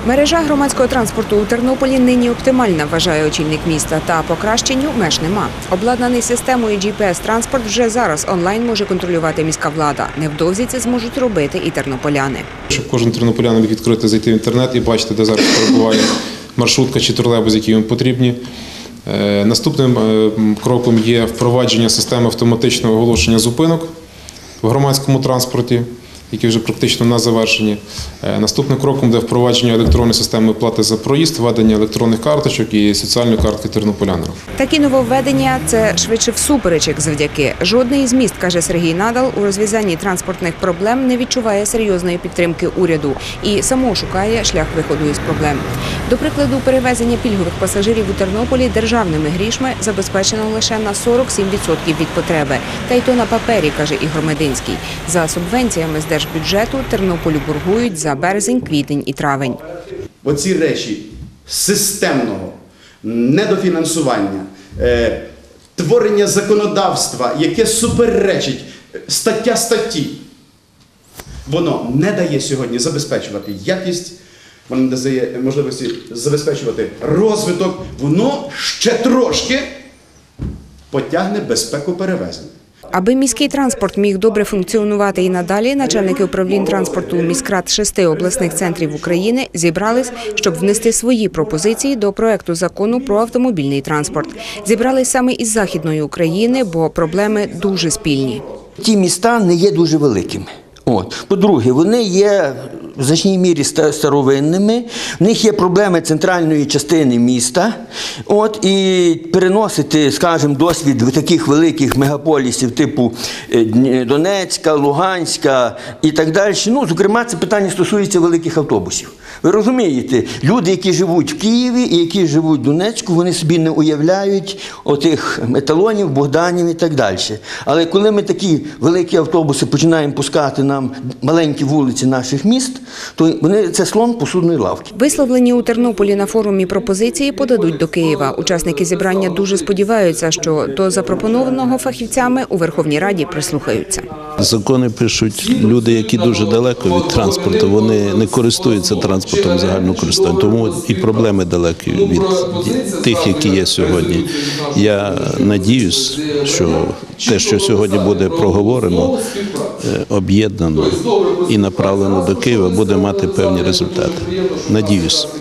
Мережа громадського транспорту у Тернополі нині оптимальна, вважає очільник міста, та покращенню меж нема. Обладнаний системою GPS-транспорт вже зараз онлайн може контролювати міська влада. Невдовзі це зможуть робити і тернополяни. Щоб кожен тернополянин міг відкрити, зайти в інтернет і бачити, де зараз перебуває маршрутка чи тролейбус, які їм потрібні. Наступним кроком є впровадження системи автоматичного оголошення зупинок в громадському транспорті, які вже практично на завершенні. Наступним кроком буде впровадження електронної системи плати за проїзд, введення електронних карточок і соціальної картки тернополянина. Такі нововведення – це швидше всупереч, як завдяки. Жодний із міст, каже Сергій Надал, у розв'язанні транспортних проблем не відчуває серйозної підтримки уряду і само шукає шлях виходу із проблем. До прикладу, перевезення пільгових пасажирів у Тернополі державними грішми забезпечено лише на 47% від потреби. Та й то на папері, каже Ігор Мединський. За субвенціями з держбюджету Тернополю боргують за березень, квітень і травень. Оці речі системного недофінансування, творення законодавства, яке суперечить стаття статті, воно не дає сьогодні забезпечувати якість, воно не дає можливості забезпечувати розвиток, воно ще трошки потягне безпеку перевезень. Аби міський транспорт міг добре функціонувати і надалі, начальники управлінь транспорту міськрад 6 обласних центрів України зібрались, щоб внести свої пропозиції до проекту закону про автомобільний транспорт. Зібрались саме із Західної України, бо проблеми дуже спільні. Ті міста не є дуже великими. По-друге, вони є в значній мірі старовинними, в них є проблеми центральної частини міста, і переносити, скажімо, досвід таких великих мегаполісів типу Донецька, Луганська і так далі. Зокрема, це питання стосується великих автобусів. Ви розумієте, люди, які живуть в Києві і які живуть в Донецьку, вони собі не уявляють отих еталонів, Богданів і так далі. Але коли ми такі великі автобуси починаємо пускати на маленькі вулиці наших міст, то це слон посудної лавки. Висловлені у Тернополі на форумі пропозиції подадуть до Києва. Учасники зібрання дуже сподіваються, що до запропонованого фахівцями у Верховній Раді прислухаються. Закони пишуть люди, які дуже далеко від транспорту, вони не користуються транспортом загального користування, тому і проблеми далекі від тих, які є сьогодні. Я надіюсь, що те, що сьогодні буде проговорено, об'єднано і направлено до Києва, буде мати певні результати. Надіюсь.